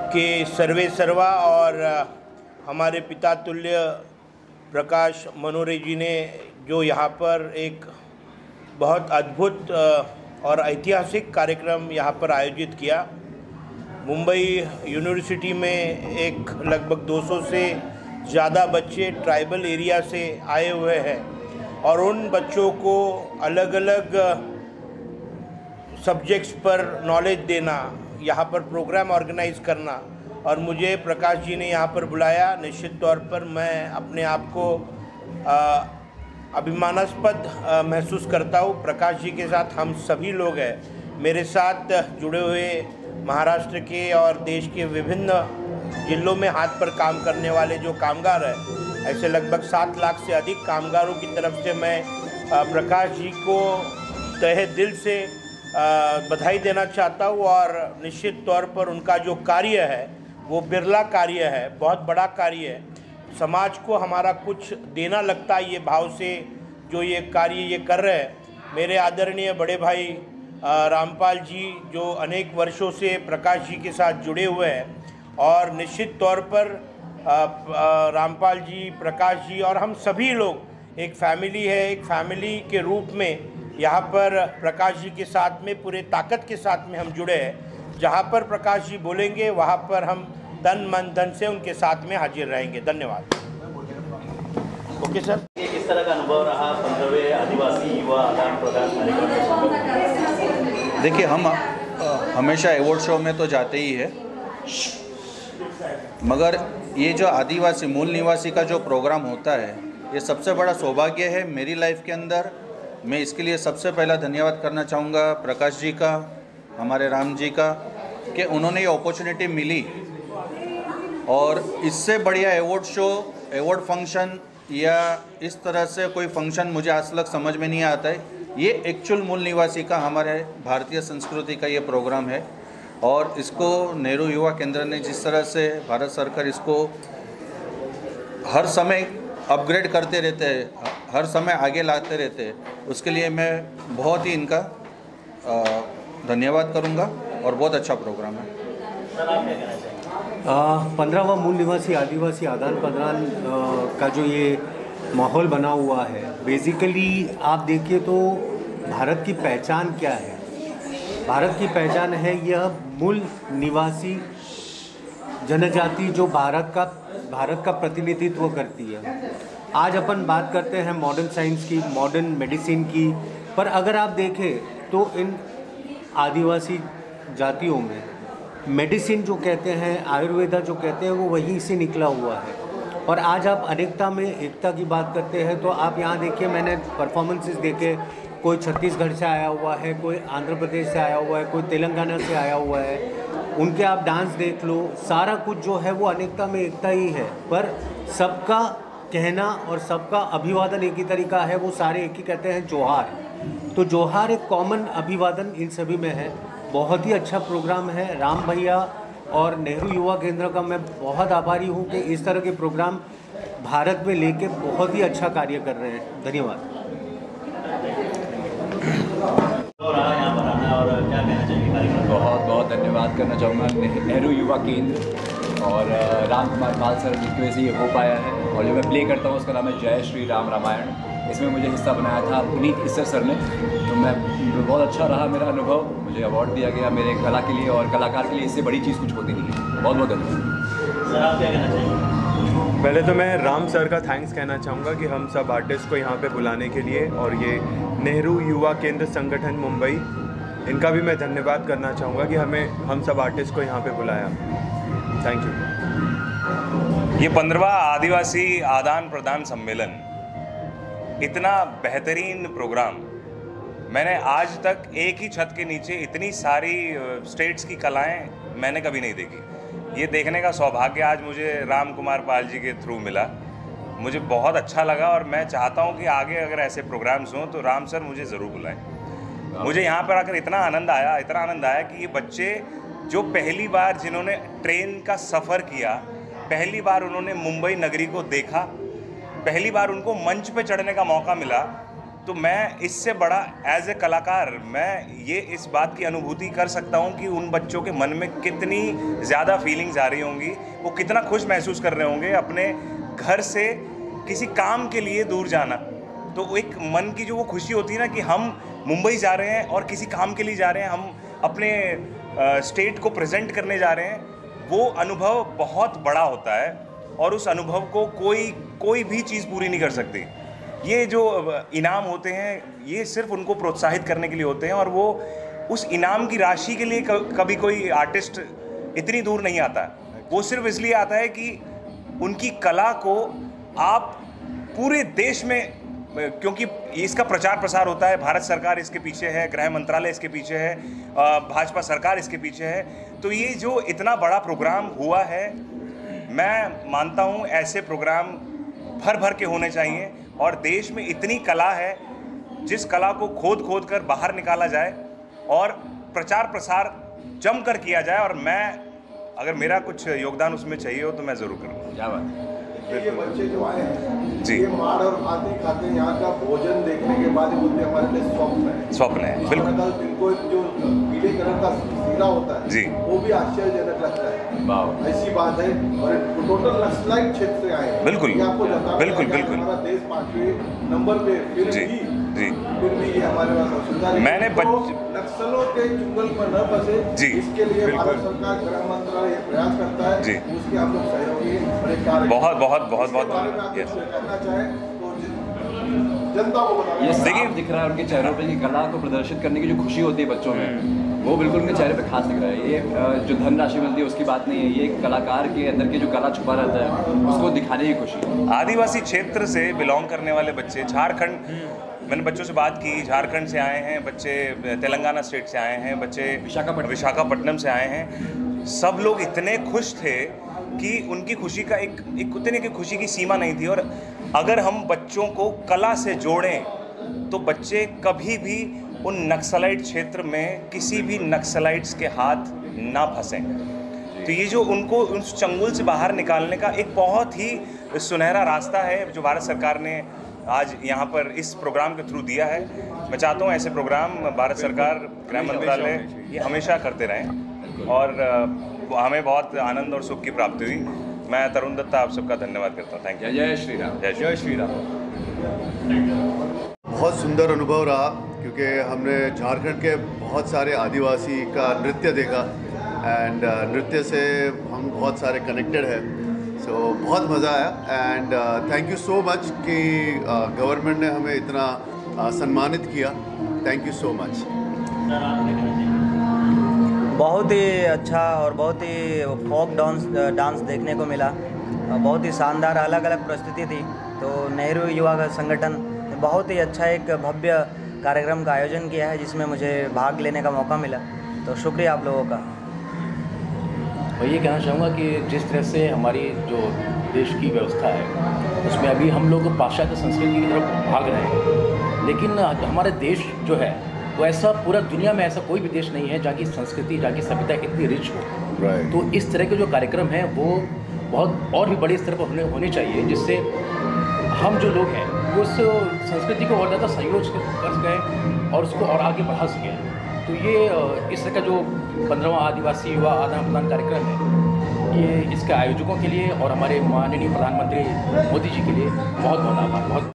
के सर्वे सर्वा और हमारे पिता तुल्य प्रकाश मनोरे जी ने जो यहाँ पर एक बहुत अद्भुत और ऐतिहासिक कार्यक्रम यहाँ पर आयोजित किया। मुंबई यूनिवर्सिटी में एक लगभग 200 से ज़्यादा बच्चे ट्राइबल एरिया से आए हुए हैं और उन बच्चों को अलग अलग सब्जेक्ट्स पर नॉलेज देना, यहाँ पर प्रोग्राम ऑर्गेनाइज करना और मुझे प्रकाश जी ने यहाँ पर बुलाया। निश्चित तौर पर मैं अपने आप को अभिमानास्पद महसूस करता हूँ। प्रकाश जी के साथ हम सभी लोग हैं। मेरे साथ जुड़े हुए महाराष्ट्र के और देश के विभिन्न जिलों में हाथ पर काम करने वाले जो कामगार हैं, ऐसे लगभग 7 लाख से अधिक कामगारों की तरफ से मैं प्रकाश जी को तहे दिल से बधाई देना चाहता हूँ और निश्चित तौर पर उनका जो कार्य है वो बिरला कार्य है, बहुत बड़ा कार्य है। समाज को हमारा कुछ देना लगता है ये भाव से जो ये कार्य ये कर रहे हैं। मेरे आदरणीय बड़े भाई रामपाल जी जो अनेक वर्षों से प्रकाश जी के साथ जुड़े हुए हैं और निश्चित तौर पर रामपाल जी, प्रकाश जी और हम सभी लोग एक फैमिली है। एक फैमिली के रूप में यहाँ पर प्रकाश जी के साथ में पूरे ताकत के साथ में हम जुड़े हैं। जहाँ पर प्रकाश जी बोलेंगे वहाँ पर हम तन मन धन से उनके साथ में हाजिर रहेंगे। धन्यवाद। Okay sir. किस तरह का अनुभव रहा 15वें आदिवासी युवा आदान प्रदान कार्यक्रम? देखिए, हम हमेशा अवार्ड शो में तो जाते ही है, मगर ये जो आदिवासी मूल निवासी का जो प्रोग्राम होता है ये सबसे बड़ा सौभाग्य है मेरी लाइफ के अंदर। मैं इसके लिए सबसे पहला धन्यवाद करना चाहूँगा प्रकाश जी का, हमारे राम जी का, कि उन्होंने ये अपॉर्चुनिटी मिली। और इससे बढ़िया अवार्ड शो, अवार्ड फंक्शन या इस तरह से कोई फंक्शन मुझे आज तक समझ में नहीं आता है। ये एक्चुअल मूल निवासी का, हमारे भारतीय संस्कृति का ये प्रोग्राम है और इसको नेहरू युवा केंद्र ने जिस तरह से, भारत सरकार इसको हर समय अपग्रेड करते रहते हैं, हर समय आगे लाते रहते हैं, उसके लिए मैं बहुत ही इनका धन्यवाद करूंगा और बहुत अच्छा प्रोग्राम है। सर, आप क्या कहना चाहेंगे? 15वां मूल निवासी आदिवासी आदान प्रदान का जो ये माहौल बना हुआ है, बेसिकली आप देखिए तो भारत की पहचान क्या है? भारत की पहचान है यह मूल निवासी जनजाति जो भारत का प्रतिनिधित्व करती है। आज अपन बात करते हैं मॉडर्न साइंस की, मॉडर्न मेडिसिन की, पर अगर आप देखें तो इन आदिवासी जातियों में मेडिसिन जो कहते हैं, आयुर्वेदा जो कहते हैं, वो वहीं से निकला हुआ है। और आज आप अनेकता में एकता की बात करते हैं तो आप यहाँ देखिए, मैंने परफॉर्मेंसेस देखे, कोई छत्तीसगढ़ से आया हुआ है, कोई आंध्र प्रदेश से आया हुआ है, कोई तेलंगाना से आया हुआ है, उनके आप डांस देख लो, सारा कुछ जो है वो अनेकता में एकता ही है। पर सबका कहना और सबका अभिवादन एक ही तरीका है, वो सारे एक ही कहते हैं जोहार। तो जोहार एक कॉमन अभिवादन इन सभी में है। बहुत ही अच्छा प्रोग्राम है। राम भैया और नेहरू युवा केंद्र का मैं बहुत आभारी हूँ कि इस तरह के प्रोग्राम भारत में लेके बहुत ही अच्छा कार्य कर रहे हैं। धन्यवाद। बहुत बहुत धन्यवाद करना चाहूँगा नेहरू युवा केंद्र और राम कुमार पाल सर जिसकी वजह से ये हो पाया है। और जो मैं प्ले करता हूँ उसका नाम है जय श्री राम रामायण। इसमें मुझे हिस्सा बनाया था पुनीत इस्सर सर ने, तो मैं बहुत अच्छा रहा मेरा अनुभव। मुझे अवार्ड दिया गया मेरे कला के लिए और कलाकार के लिए, इससे बड़ी चीज़ कुछ होती नहीं है। बहुत बहुत धन्यवाद। सर, आप क्या कहना चाहेंगे? पहले तो मैं राम सर का थैंक्स कहना चाहूँगा कि हम सब आर्टिस्ट को यहाँ पे बुलाने के लिए, और ये नेहरू युवा केंद्र संगठन मुंबई, इनका भी मैं धन्यवाद करना चाहूँगा कि हम सब आर्टिस्ट को यहाँ पे बुलाया। Thank you. ये 15वां आदिवासी आदान प्रदान सम्मेलन, इतना बेहतरीन प्रोग्राम मैंने आज तक एक ही छत के नीचे इतनी सारी स्टेट्स की कलाएं मैंने कभी नहीं देखी। ये देखने का सौभाग्य आज मुझे राम कुमार पाल जी के थ्रू मिला। मुझे बहुत अच्छा लगा और मैं चाहता हूं कि आगे अगर ऐसे प्रोग्राम्स हों तो राम सर मुझे ज़रूर बुलाएं। मुझे यहाँ पर आकर इतना आनंद आया कि ये बच्चे जो पहली बार जिन्होंने ट्रेन का सफ़र किया, पहली बार उन्होंने मुंबई नगरी को देखा, पहली बार उनको मंच पे चढ़ने का मौका मिला, तो मैं इससे बड़ा एज ए कलाकार मैं ये इस बात की अनुभूति कर सकता हूँ कि उन बच्चों के मन में कितनी ज़्यादा फीलिंग्स आ रही होंगी, वो कितना खुश महसूस कर रहे होंगे अपने घर से किसी काम के लिए दूर जाना। तो एक मन की जो वो खुशी होती है ना कि हम मुंबई जा रहे हैं और किसी काम के लिए जा रहे हैं, हम अपने स्टेट को प्रेजेंट करने जा रहे हैं, वो अनुभव बहुत बड़ा होता है और उस अनुभव को कोई भी चीज़ पूरी नहीं कर सकती। ये जो इनाम होते हैं ये सिर्फ उनको प्रोत्साहित करने के लिए होते हैं और वो उस इनाम की राशि के लिए कभी कोई आर्टिस्ट इतनी दूर नहीं आता। वो सिर्फ इसलिए आता है कि उनकी कला को आप पूरे देश में, क्योंकि इसका प्रचार प्रसार होता है, भारत सरकार इसके पीछे है, गृह मंत्रालय इसके पीछे है, भाजपा सरकार इसके पीछे है। तो ये जो इतना बड़ा प्रोग्राम हुआ है, मैं मानता हूँ ऐसे प्रोग्राम भर भर के होने चाहिए और देश में इतनी कला है जिस कला को खोद कर बाहर निकाला जाए और प्रचार प्रसार जम कर किया जाए। और मैं अगर मेरा कुछ योगदान उसमें चाहिए हो तो मैं ज़रूर करूँगा। क्या बात है। ये बच्चे जो आए हैं जी। ये माड़ और भाती खाते हैं, यहाँ का भोजन देखने के बाद ही बोलते हैं हमारे लिए स्वप्न है। बिल्कुल। इनको जो पीले कलर का सीरा होता है जी, वो भी आश्चर्यजनक लगता है। वाह, ऐसी बात है। और टोटल नक्सलाइट क्षेत्र से आए हैं। बिल्कुल, ये आपको बताना बिल्कुल, है कि बिल्कुल। हमारा देश 5वें नंबर पे फिर जी, भी जी। ये हमारे पास सुविधा है। मैंने तो नक्सलों के चुंगल पर न फंसे, जी, इसके लिए बिल्कुल। भारत सरकार गृह मंत्रालय प्रयास करता है। जी। उसके हम लोग सहयोगी और एक कार्य बहुत बहुत बहुत बहुत इसके बारे में आप yes। कुछ कहना चाहें तो जनता को बताना। ये देखिए- साफ दिख रहा है उनके चेहरों पे कि कला को प्रदर्शित करने की जो खुशी होती है बच्चों में, वो बिल्कुल उनके चेहरे पे खास दिख रहा है। ये जो धनराशि मिलती है उसकी बात नहीं है, ये एक कलाकार के अंदर की जो कला छुपा रहता है उसको दिखाने की खुशी है। आदिवासी क्षेत्र से बिलोंग करने वाले बच्चे, झारखंड, मैंने बच्चों से बात की, झारखंड से आए हैं बच्चे, तेलंगाना स्टेट से आए हैं बच्चे, विशाखापट्टनम से आए हैं। सब लोग इतने खुश थे कि उनकी खुशी का एक उतने की खुशी की सीमा नहीं थी। और अगर हम बच्चों को कला से जोड़ें तो बच्चे कभी भी उन नक्सलाइट क्षेत्र में किसी भी नक्सलाइट्स के हाथ ना फंसें। तो ये जो उनको उस चंगुल से बाहर निकालने का एक बहुत ही सुनहरा रास्ता है जो भारत सरकार ने आज यहाँ पर इस प्रोग्राम के थ्रू दिया है। मैं चाहता हूँ ऐसे प्रोग्राम भारत सरकार, गृह मंत्रालय ये हमेशा करते रहें और हमें बहुत आनंद और सुख की प्राप्ति हुई। मैं तरुण दत्ता आप सबका धन्यवाद करता हूँ। Thank you. जय श्री राम। जय श्री राम। बहुत सुंदर अनुभव रहा क्योंकि हमने झारखंड के बहुत सारे आदिवासी का नृत्य देखा एंड नृत्य से हम बहुत सारे कनेक्टेड हैं। सो बहुत मज़ा आया and thank you so much कि गवर्नमेंट ने हमें इतना सम्मानित किया। Thank you so much. बहुत ही अच्छा और बहुत ही फोक डांस देखने को मिला। बहुत ही शानदार अलग अलग प्रस्तुति थी। तो नेहरू युवा संगठन ने बहुत ही अच्छा एक भव्य कार्यक्रम का आयोजन किया है जिसमें मुझे भाग लेने का मौका मिला। तो शुक्रिया आप लोगों का। मैं ये कहना चाहूँगा कि जिस तरह से हमारी जो देश की व्यवस्था है उसमें अभी हम लोग पाश्चात्य संस्कृति की तरफ भाग रहे हैं, लेकिन हमारे देश जो है वो ऐसा पूरा दुनिया में ऐसा कोई भी देश नहीं है जहाँ की संस्कृति, जहाँ की सभ्यता इतनी रिच हो। तो इस तरह के जो कार्यक्रम हैं वो बहुत और भी बड़े स्तर पर होने चाहिए, जिससे हम जो लोग हैं वो उस संस्कृति को और ज़्यादा संयोज कर सकें और उसको और आगे बढ़ा सकें। तो ये इस तरह का जो 15वां आदिवासी युवा आदान प्रदान कार्यक्रम है, ये इसके आयोजकों के लिए और हमारे माननीय प्रधानमंत्री मोदी जी के लिए बहुत बहुत आभार। बहुत